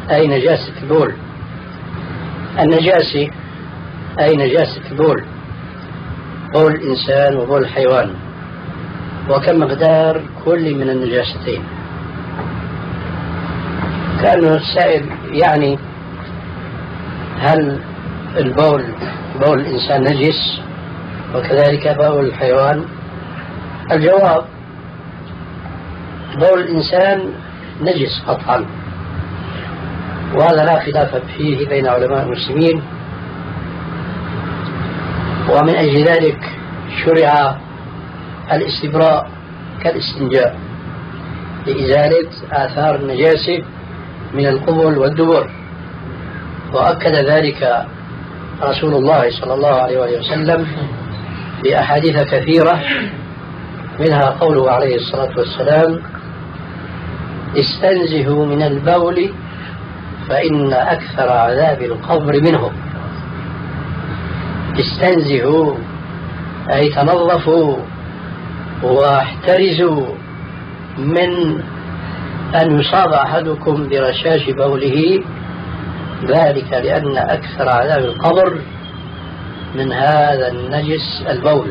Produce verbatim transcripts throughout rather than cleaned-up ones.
أي نجاسة البول. النجاسة أي نجاسة البول، بول الإنسان وبول الحيوان، وكم مقدار كل من النجاستين. كأنه السائل يعني هل البول بول الإنسان نجس وكذلك بول الحيوان؟ الجواب بول الإنسان نجس قطعا، وهذا لا خلاف فيه بين علماء المسلمين، ومن أجل ذلك شرع الاستبراء كالاستنجاء لإزالة آثار النجاسة من القبل والدبر، وأكد ذلك رسول الله صلى الله عليه وسلم بأحاديث كثيرة، منها قوله عليه الصلاة والسلام: استنزهوا من البول فإن أكثر عذاب القبر منه. استنزهوا أي تنظفوا واحترزوا من أن يصاب أحدكم برشاش بوله، ذلك لأن أكثر عذاب القبر من هذا النجس البول.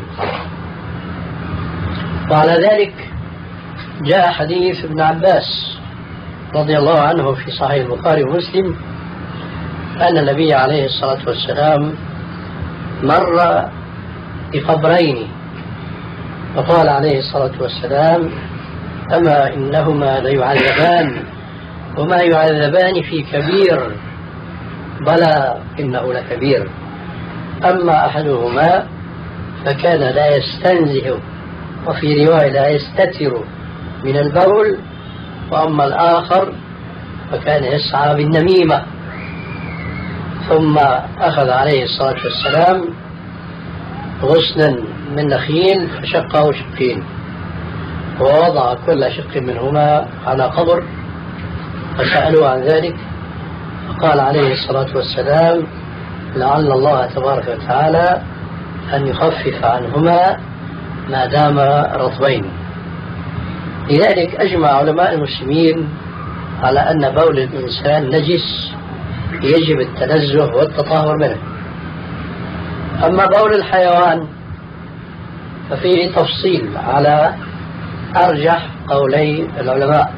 وعلى ذلك جاء حديث ابن عباس رضي الله عنه في صحيح البخاري ومسلم أن النبي عليه الصلاة والسلام مر بقبرين فقال عليه الصلاة والسلام: أما إنهما ليعذبان وما يعذبان في كبير، بلى إنه لكبير. أما أحدهما فكان لا يستنزه، وفي رواية لا يستتر من البول، وأما الآخر فكان يسعى بالنميمة. ثم أخذ عليه الصلاة والسلام غصنا من نخيل فشقه شقين، ووضع كل شق منهما على قبر، فسألوا عن ذلك فقال عليه الصلاة والسلام: لعل الله تبارك وتعالى أن يخفف عنهما ما دام رطبين. لذلك أجمع علماء المسلمين على أن بول الإنسان نجس يجب التنزه والتطهر منه. أما بول الحيوان ففيه تفصيل على أرجح قولي العلماء.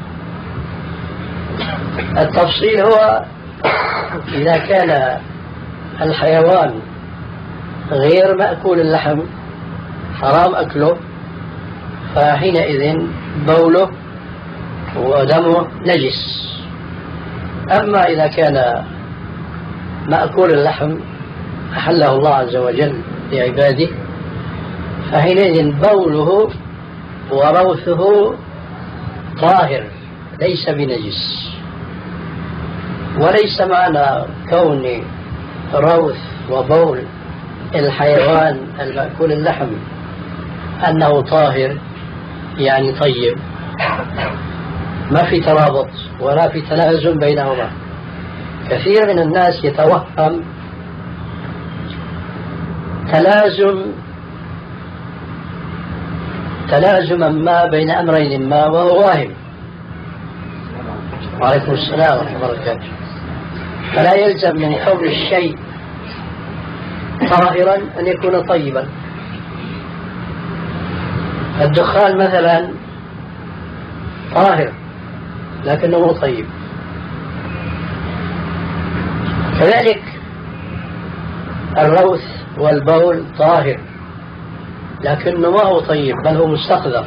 التفصيل هو إذا كان الحيوان غير مأكول اللحم حرام أكله، فحينئذ بوله ودمه نجس. أما إذا كان مأكول اللحم أحله الله عز وجل لعباده، فحينئذ بوله وروثه طاهر ليس بنجس. وليس معنى كون روث وبول الحيوان المأكول اللحم أنه طاهر يعني طيب، ما في ترابط ولا في تلازم بينهما. كثير من الناس يتوهم تلازم تلازما ما بين أمرين ما، وهو واهم. وعليكم السلام ورحمة الله وبركاته. فلا يلزم من كون الشيء طاهرا أن يكون طيبا. الدخان مثلا طاهر لكنه طيب، كذلك الروث والبول طاهر لكنه ما هو طيب بل هو مستقذر.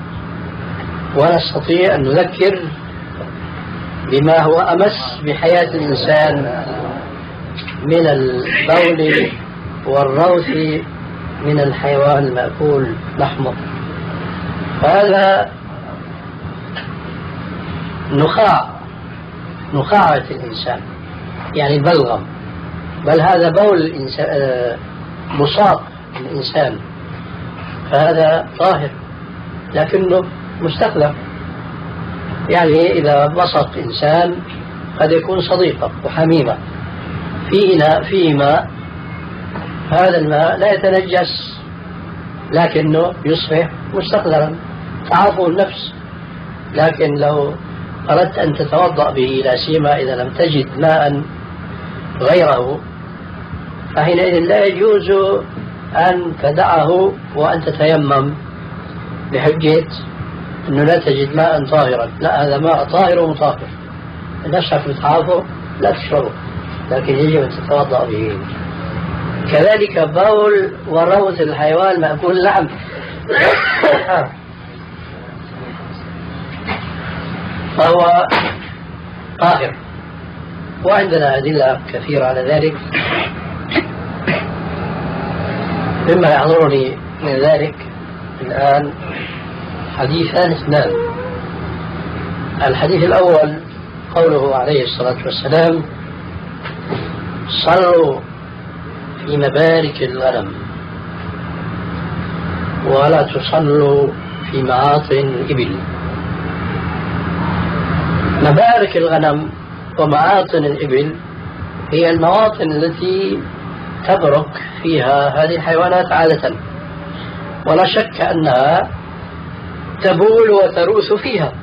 ونستطيع أن نذكر بما هو أمس بحياة الإنسان من البول والروث من الحيوان المأكول لحمه. فهذا نخاع نخاعة الإنسان يعني البلغم، بل هذا بول الإنسان مصاب الإنسان، فهذا طاهر لكنه مستقذر. يعني إذا بصق إنسان قد يكون صديقه وحميمة في إناء فيه ماء، هذا الماء لا يتنجس لكنه يصبح مستقذرا، تعافوا النفس. لكن لو أردت أن تتوضأ به لا سيما إذا لم تجد ماء غيره، فحينئذ لا يجوز أن تدعه وأن تتيمم بحجة أنه لا تجد ماء طاهرا. لا، هذا ماء طاهر ومطهر، نشف بتعافه لا تشربه، لكن يجب أن تتوضأ به. كذلك بول وروث الحيوان مأكول لحم فهو طاهر، وعندنا أدلة كثيرة على ذلك. مما يحضرني من ذلك الآن حديثان اثنان. الحديث الأول قوله عليه الصلاة والسلام: صلوا في مبارك الغنم ولا تصلوا في معاطن الإبل. مبارك الغنم ومعاطن الإبل هي المواطن التي تبرك فيها هذه الحيوانات عادة، ولا شك أنها تبول وتروث فيها.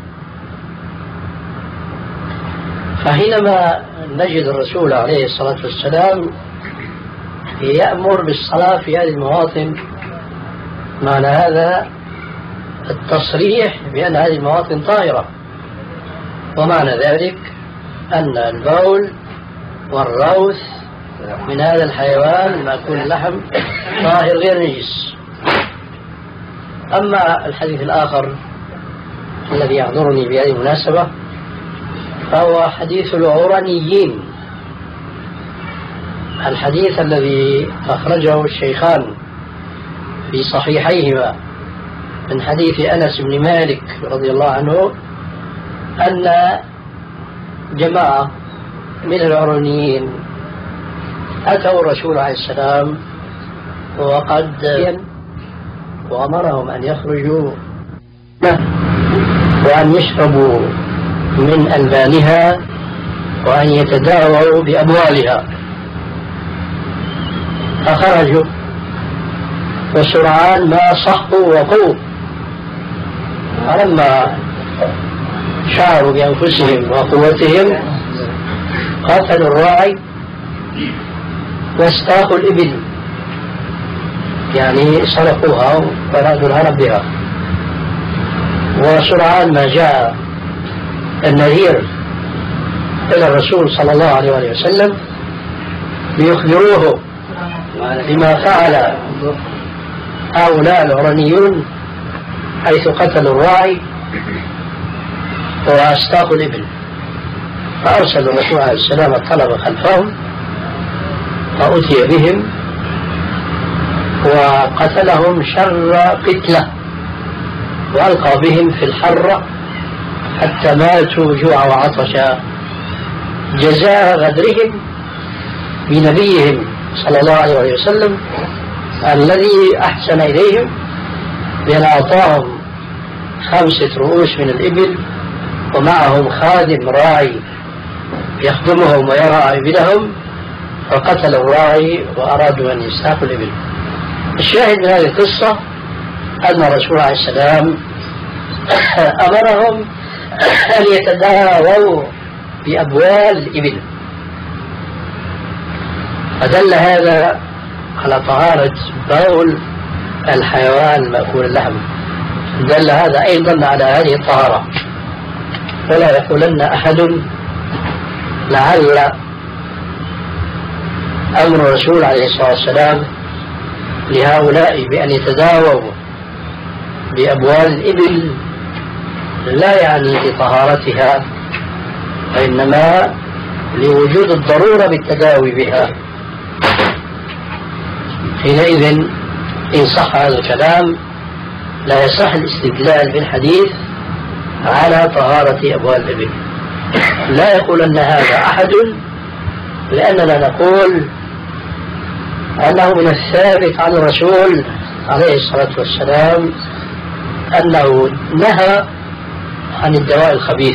فحينما نجد الرسول عليه الصلاة والسلام يأمر بالصلاة في هذه المواطن، معنى هذا التصريح بأن هذه المواطن طاهرة، ومعنى ذلك أن البول والروث من هذا الحيوان المأكول اللحم طاهر غير نجس. أما الحديث الآخر الذي يحضرني بهذه المناسبة فهو حديث العرنيين، الحديث الذي أخرجه الشيخان في صحيحيهما من حديث أنس بن مالك رضي الله عنه أن جماعة من العرنيين أتوا الرسول عليه السلام وقد وأمرهم أن يخرجوا وأن يشربوا من ألبانها وأن يتداووا بأبوالها، فخرجوا وسرعان ما صحوا وقوا، فلما شعروا بأنفسهم وقوتهم قتلوا الراعي واستاقوا الإبل، يعني سرقوها وأرادوا الهرب بها. وسرعان ما جاء النذير إلى الرسول صلى الله عليه وآله وسلم ليخبروه بما فعل هؤلاء العرنيون حيث قتلوا الراعي واستاقوا الإبل. فأرسل الرسول عليه السلام الطلبة خلفهم فأتي بهم وقتلهم شر قتلة وألقى بهم في الحرة حتى ماتوا جوع وعطشا، جزاء غدرهم بنبيهم صلى الله عليه وسلم الذي أحسن إليهم بأن أعطاهم خمسة رؤوس من الإبل ومعهم خادم راعي يخدمهم ويرعى إبلهم، فقتل الراعي وأرادوا أن يستاقوا الإبل. الشاهد من هذه القصة أن الرسول عليه السلام أمرهم أن يتداووا بأبوال الإبل، فدل هذا على طهارة بول الحيوان مأكول اللحم، دل هذا أيضا على هذه الطهارة. ولا يقولن أحد لعل أمر الرسول عليه الصلاة والسلام لهؤلاء بأن يتداووا بأبوال الإبل لا يعني لطهارتها، وإنما لوجود الضرورة بالتداوي بها. حينئذ إن صح هذا الكلام لا يصح الاستدلال بالحديث على طهارة أبوال الإبل. لا يقول أن هذا أحد، لأننا نقول أنه من الثابت عن الرسول عليه الصلاة والسلام أنه نهى عن الدواء الخبيث.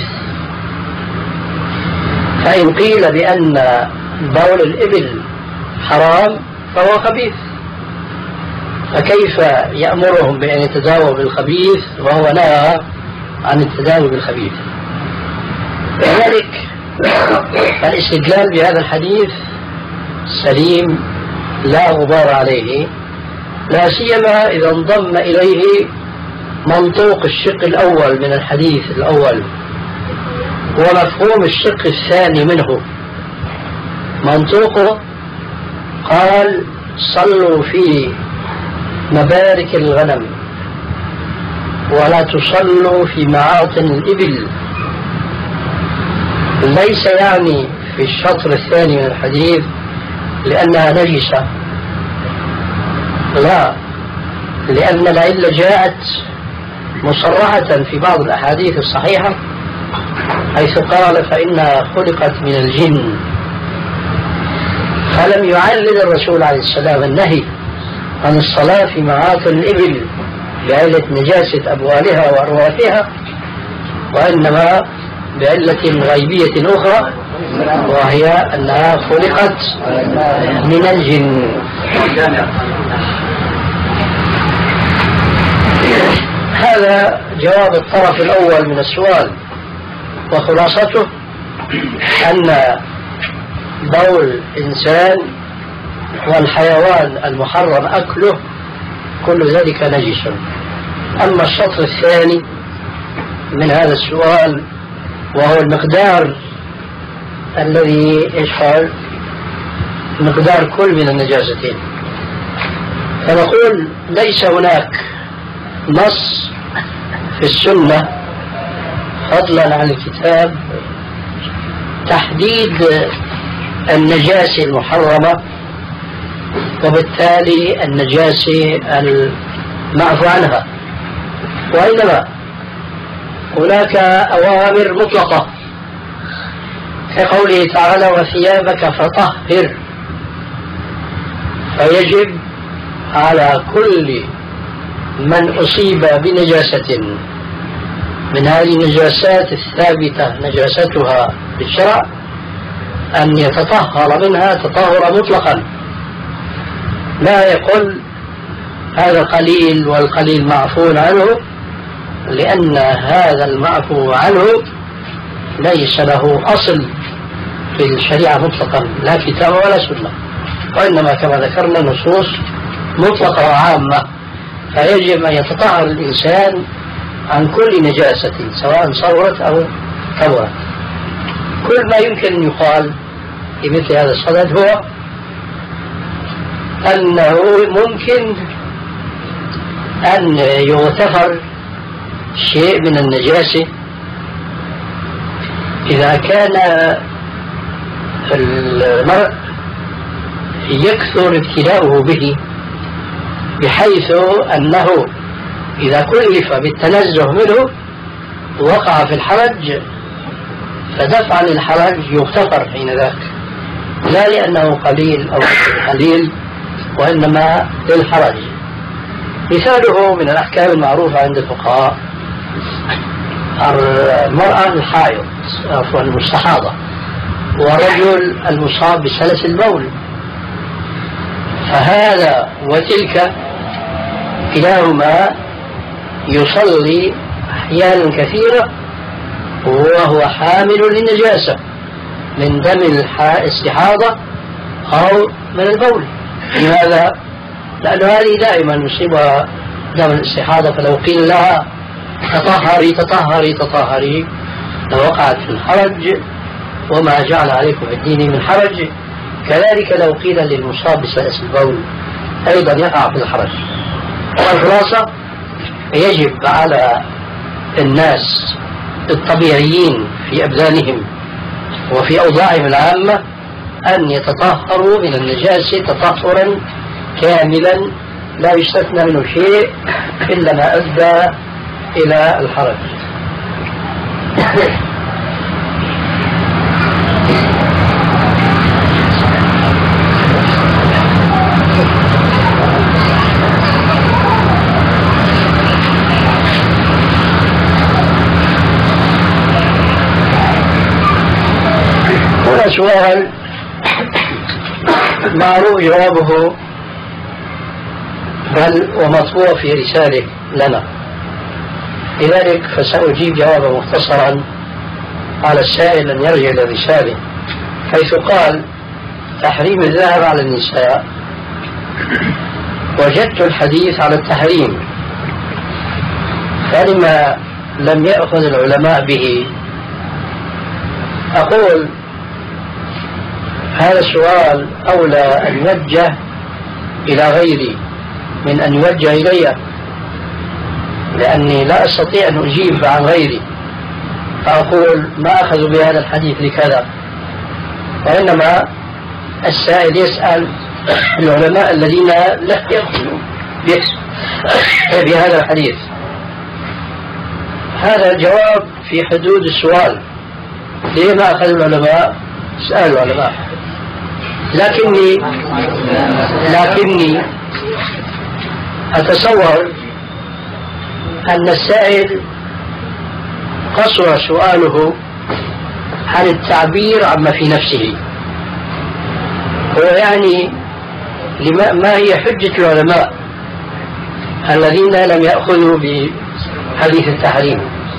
فإن قيل بأن بول الإبل حرام فهو خبيث، فكيف يأمرهم بأن يتداووا بالخبيث وهو نهى عن التداوي بالخبيث؟ لذلك الاستدلال بهذا الحديث سليم لا غبار عليه، لا سيما إذا انضم إليه منطوق الشق الأول من الحديث الأول ومفهوم الشق الثاني منه. منطوقه قال صلوا في مبارك الغنم ولا تصلوا في معاطن الإبل، ليس يعني في الشطر الثاني من الحديث لأنها نجسة، لا، لأن العلة جاءت مصرحة في بعض الأحاديث الصحيحة حيث قال فإنها خلقت من الجن، فلم يعلل الرسول عليه السلام النهي عن الصلاة في معاطن الإبل بعلة نجاسة أبوالها وأرواحها، وإنما بعلة غيبية أخرى وهي أنها خلقت من الجن. هذا جواب الطرف الأول من السؤال، وخلاصته أن بول الإنسان والحيوان المحرم أكله كل ذلك نجس. أما الشطر الثاني من هذا السؤال وهو المقدار الذي يشمل مقدار كل من النجاستين، فنقول ليس هناك نص في السنة فضلا عن الكتاب تحديد النجاسة المحرمة وبالتالي النجاسة المعفو عنها، وإنما هناك أوامر مطلقة كقوله تعالى وثيابك فطهر، فيجب على كل من أصيب بنجاسة من هذه النجاسات الثابتة نجاستها بالشرع أن يتطهر منها تطهرا مطلقا، لا يقول هذا قليل والقليل معفو عنه، لأن هذا المعفو عنه ليس له أصل في الشريعة مطلقا لا كتاب ولا سنة، وإنما كما ذكرنا نصوص مطلقة وعامة، فيجب أن يتطهر الإنسان عن كل نجاسة سواء صغرت أو كبرت. كل ما يمكن أن يقال في مثل هذا الصدد هو أنه ممكن أن يغتفر شيء من النجاسة إذا كان المرء يكثر ابتلاؤه به بحيث أنه إذا كلف بالتنزه منه وقع في الحرج، فدفعا الحرج يغتفر حين ذاك، لا لأنه قليل أو قليل وإنما للحرج. مثاله من الأحكام المعروفة عند الفقهاء المرأة الحائض عفوا المستحاضة ورجل المصاب بسلس البول، فهذا وتلك كلاهما يصلي أحيانا كثيرة وهو حامل للنجاسة من دم الاستحاضة أو من البول. لماذا؟ لأن هذه دائما يصيبها دم الاستحاضة، فلو قيل لها تطهري تطهري تطهري لوقعت في الحرج، وما جعل عليكم في الدين من حرج. كذلك لو قيل للمصاب بسلس البول أيضا يقع في الحرج. والخلاصة يجب على الناس الطبيعيين في أبدانهم وفي أوضاعهم العامة أن يتطهروا من النجاسة تطهرا كاملا لا يستثنى منه شيء إلا ما أدى إلى الحرج. هنا سؤال معروف جوابه بل ومطبوع في رسالة لنا، لذلك فسأجيب جوابا مختصرا على السائل أن يرجع إلى الرسالة حيث قال تحريم الذهب على النساء، وجدت الحديث على التحريم، فلما لم يأخذ العلماء به؟ أقول هذا السؤال أولى أن يوجه إلى غيري من أن يوجه إلي، لأني لا أستطيع أن أجيب عن غيري فأقول ما أخذوا بهذا الحديث لكذا، وإنما السائل يسأل العلماء الذين لا يأخذوا بهذا الحديث. هذا الجواب في حدود السؤال، ليه ما أخذ العلماء؟ سألوا العلماء. لكني لكني أتصور أن السائل قصر سؤاله عن التعبير عما في نفسه، هو يعني لما ما هي حجة العلماء الذين لم يأخذوا بحديث التحريم.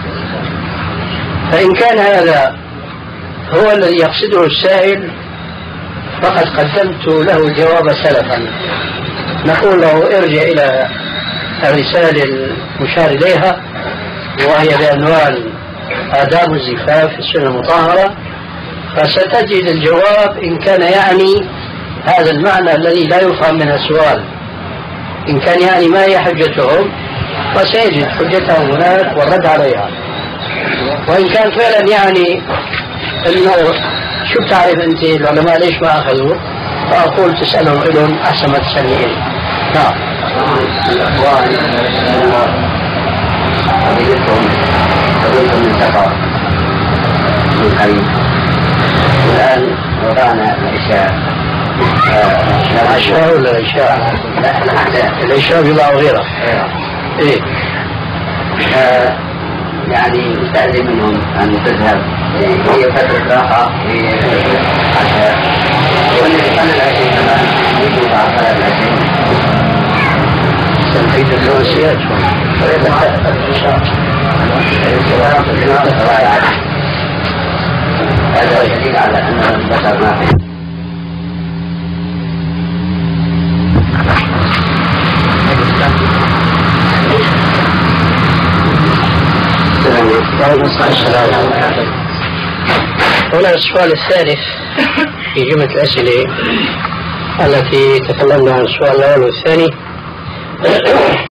فإن كان هذا هو الذي يقصده السائل فقد قدمت له الجواب سلفا، نقول له ارجع إلى الرسالة المشار إليها وهي بعنوان آداب الزفاف في السنة المطهرة، فستجد الجواب إن كان يعني هذا المعنى الذي لا يفهم من السؤال. إن كان يعني ما هي حجتهم فسيجد حجتهم هناك والرد عليها، وإن كان فعلا يعني إنه شو بتعرف أنت العلماء ليش ما أخذوا، فأقول تسألهم إلهم أحسن ما تسألني إلي. نعم. قضيتم من سفر من قريب، والآن وضعنا العشاء. العشاء ولا العشاء؟ العشاء يضع غيره. إيه. يعني نستأذن منهم أن تذهب هي فترة راحة في عشاء، ونستنى العشاء كمان يجب على العشاء تنفيذ الخمسيات. هذا يدل على أن البشر ما في هنا السؤال الثالث في جملة الأسئلة التي تكلمنا عن السؤال الأول والثاني.